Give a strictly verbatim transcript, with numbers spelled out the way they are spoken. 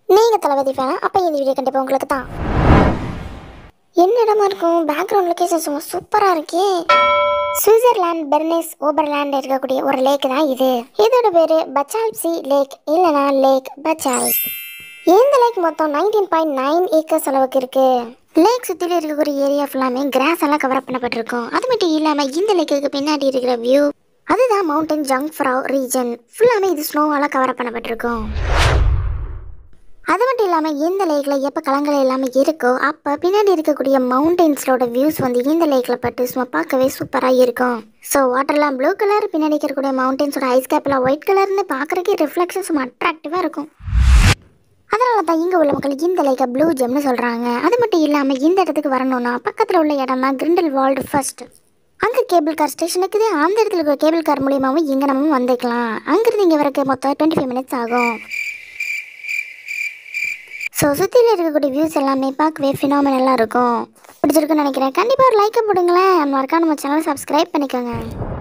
நீங்கள் தளபதி ஃபேன், அப்போ இந்த வீடியோ கண்டிப்பாக உங்களுக்கு தான். என்ன இடமா இருக்கும்? பேக்ரவுண்ட் லொக்கேஷன் சும்மா சூப்பராக இருக்கே. சுவிட்சர்லாந்து பெர்னிஸ் ஓபர்லாண்ட் இருக்கக்கூடிய ஒரு லேக் தான் இது. இதோட பேர் பச்சால்ப்சி லேக் இல்லைனா லேக் பச்சால்ப். இந்த லேக் மொத்தம் நைன்டீன் பாயிண்ட் நைன் ஏக்கர்ஸ் அளவுக்கு இருக்கு. லேக் சுற்றில இருக்கக்கூடிய ஏரியா ஃபுல்லாமே கிராஸ் எல்லாம் கவர் பண்ணப்பட்டிருக்கும். அது மட்டும் இல்லாமல் இந்த லேக்குக்கு பின்னாடி இருக்கிற வியூ அதுதான் மவுண்டன் ஜங்ஃப்ரவ் ரீஜன். ஃபுல்லாமே இது ஸ்னோவால் கவர் பண்ணப்பட்டிருக்கும். அது மட்டும் இல்லாமல் இந்த லேக்கில் எப்போ கலங்கள் எல்லாமே இருக்கோ அப்போ பின்னாடி இருக்கக்கூடிய மவுண்டெயின்ஸோட வியூஸ் வந்து இந்த லேக்கில் பட்டு சும்மா பார்க்கவே சூப்பராக இருக்கும். ஸோ வாட்டர்லாம் ப்ளூ கலர், பின்னாடி இருக்கக்கூடிய மவுண்டெயின்ஸோட ஐஸ் கேப்லாம் ஒயிட் கலர்னு பார்க்குறதுக்கு ரிஃப்ளெக்ஷன் சும்மா அட்ராக்டிவாக இருக்கும். அதனால தான் இங்கே உள்ள மக்கள் இந்த லேக்கை ப்ளூ ஜெம்னு சொல்கிறாங்க. அது மட்டும் இல்லாமல் இந்த இடத்துக்கு வரணும்னா பக்கத்தில் உள்ள இடம் தான் கிரிண்டல்வால்டு ஃபர்ஸ்ட். அங்கே கேபிள் கார் ஸ்டேஷன் இருக்குது. அந்த இடத்துல இருக்கிற கேபிள் கார் மூலியமாகவும் இங்கே நம்ம வந்துக்கலாம். அங்கேருந்து இங்கே வரக்கு மொத்தம் டுவெண்ட்டி ஃபைவ் மினிட்ஸ் ஆகும். ஸோ சுற்றியில் இருக்கக்கூடிய வியூஸ் எல்லாமே பார்க்கவே ஃபினாமினலாக இருக்கும். பிடிச்சிருக்குன்னு நினைக்கிறேன். கண்டிப்பாக ஒரு லைக்கை போடுங்களேன். மறக்காம நம்ம சேனலை சப்ஸ்கிரைப் பண்ணிக்கோங்க.